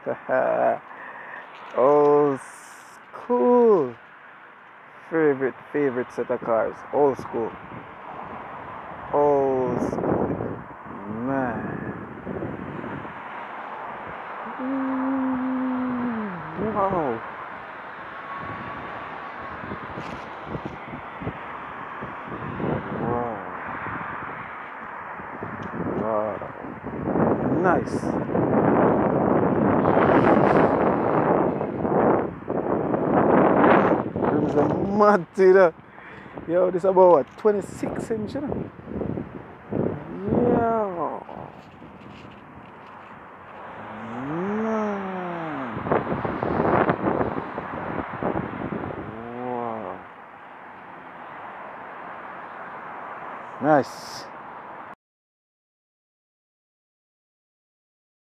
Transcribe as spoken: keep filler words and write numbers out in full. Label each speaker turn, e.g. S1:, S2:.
S1: Old school. Favorite, favorite set of cars. Old school. Old school. Man. Mm, wow. Wow. Wow. Nice. Rims are mad to you know. Yo, this about what? twenty-six inch, you know? Yo. Man. Wow. Nice.